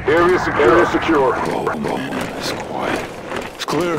Area secure. Area secure. Oh, it's quiet. It's clear.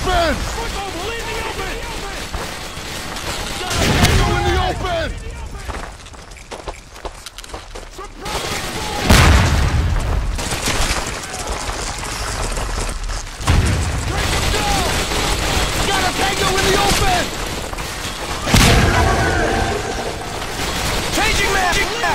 open! Tango in the open! Got a tango in the open! Changing map!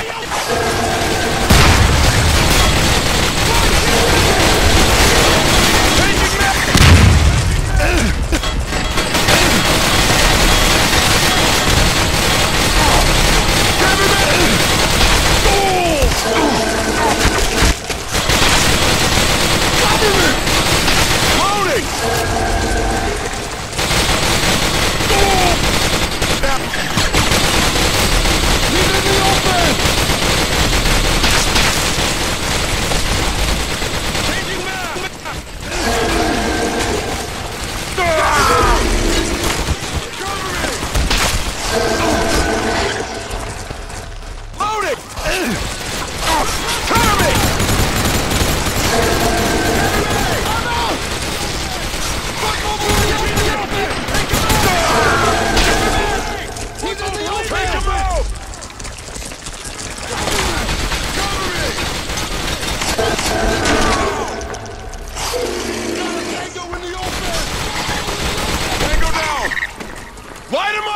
Light him up!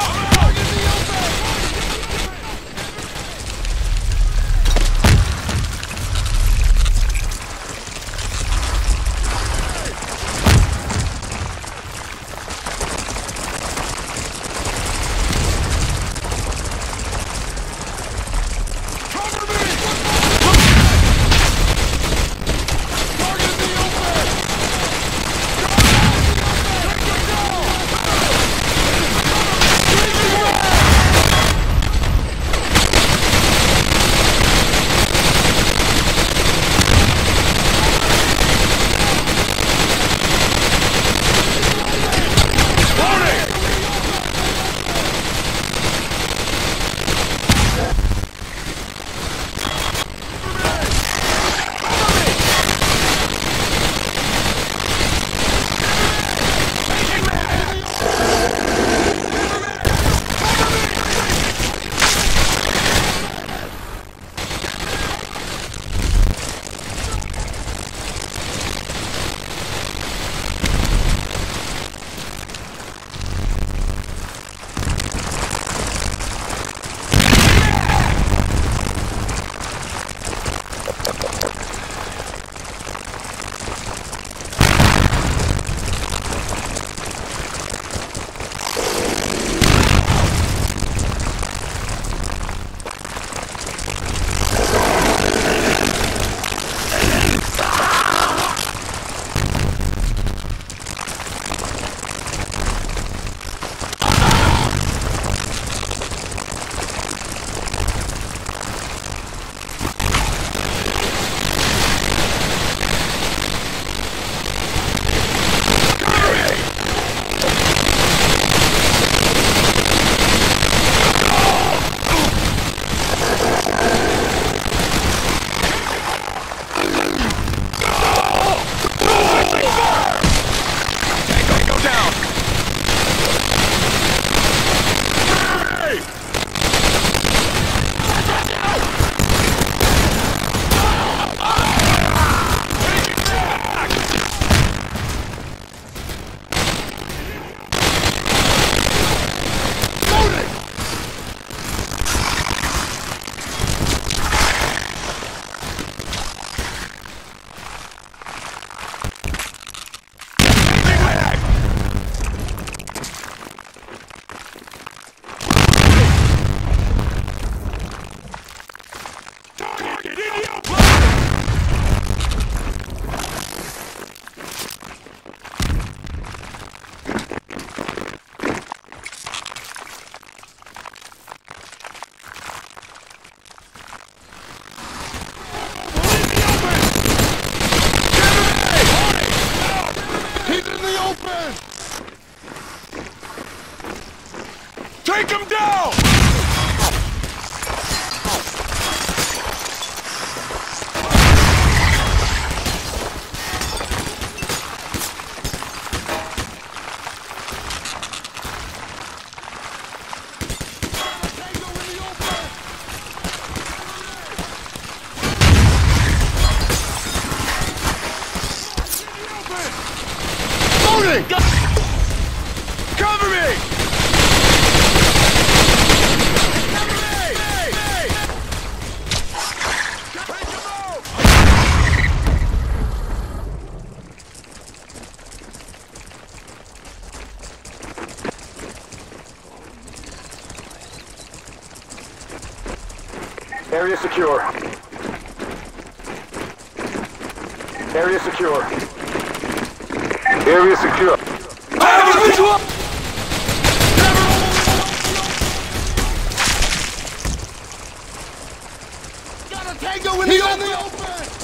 Take him down! Loading! Cover me! Area secure. Area secure. Area secure. I have a visual! Got a tango in the open!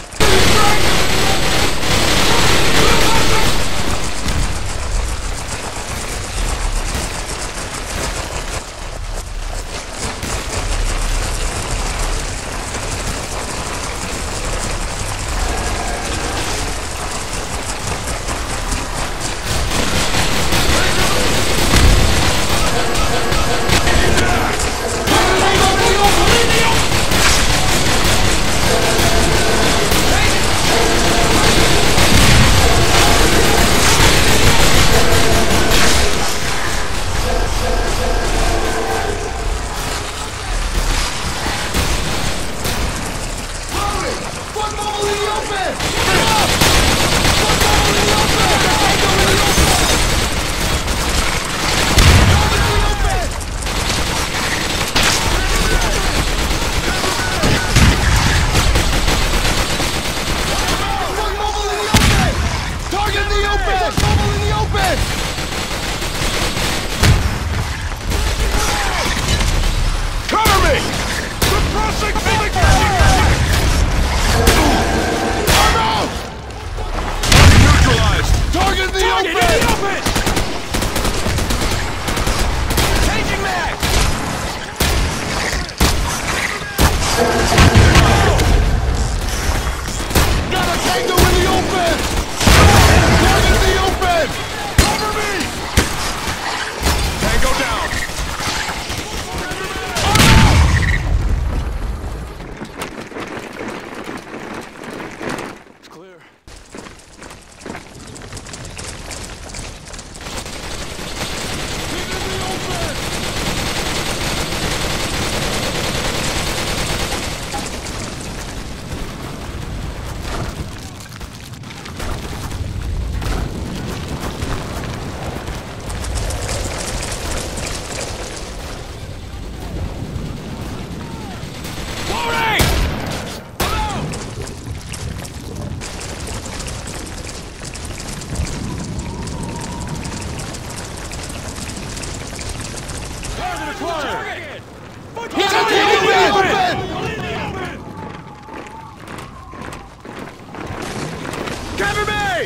Cover me!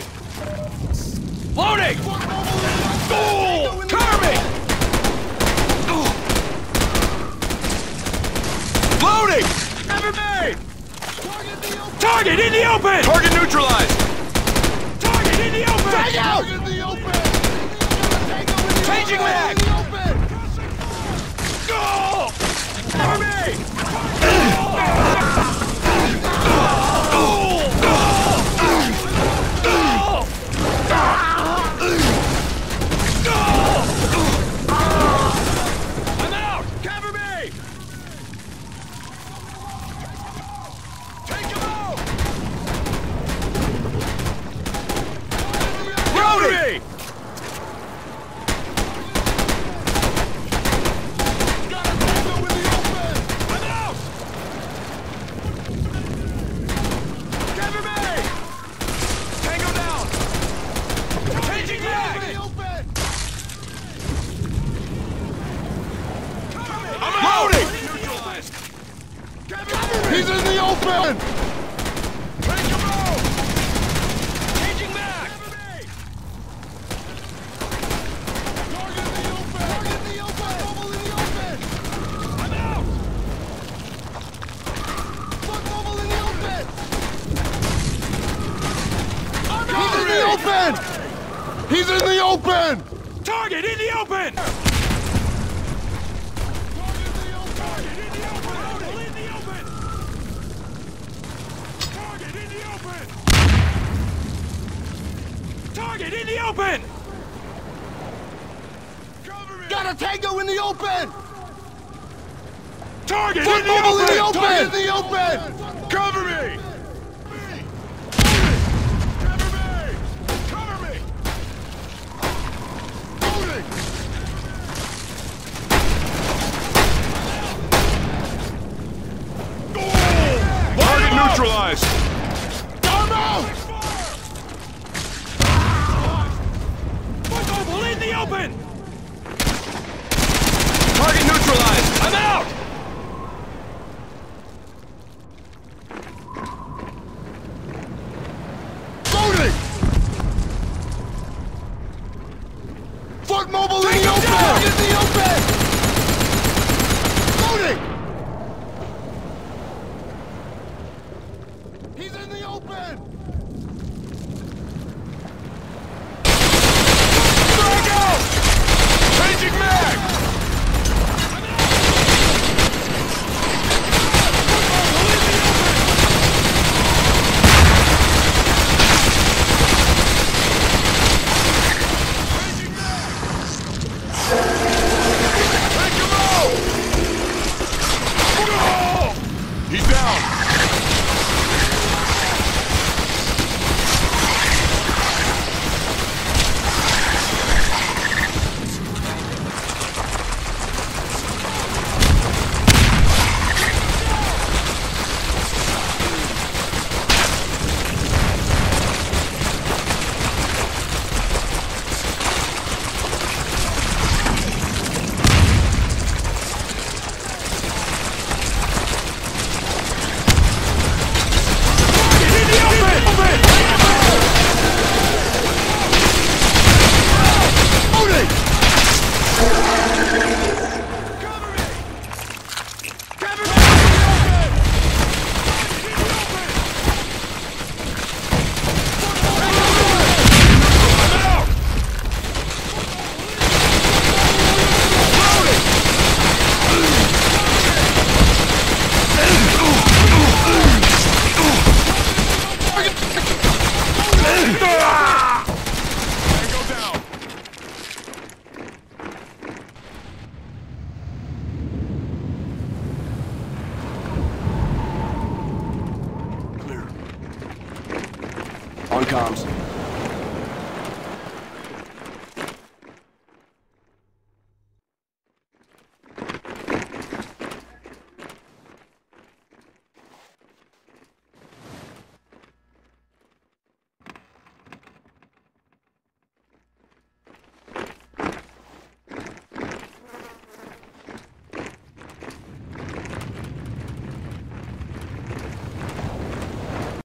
Loading! Oh! Cover me! Loading! Cover me! Target in the open! Target neutralized! Target in the open! Take out! In the open! Changing mag! Go! Cover me! I'm out! Cover me! Take him out! Cover me! He's in the open! Take him out! Changing back! Target in the open! Target in the open! Mobile in the open! I'm out! Foot mobile in the open! I'm He's in the open! He's in the open! Target in the open! Target Target in the open! Cover me! Got a tango in the open! Target Foot in the mobile open! in the open! Target In the open! Cover me! Cover me! Cover me! Moving! Target neutralized! Arm out! Foot mobile in the open! Target neutralized! I'm out! Loading! Foot mobile in Take the him open! down! In the open! Loading! He's in the open! Frag out! Changing mag! He's down! On comms.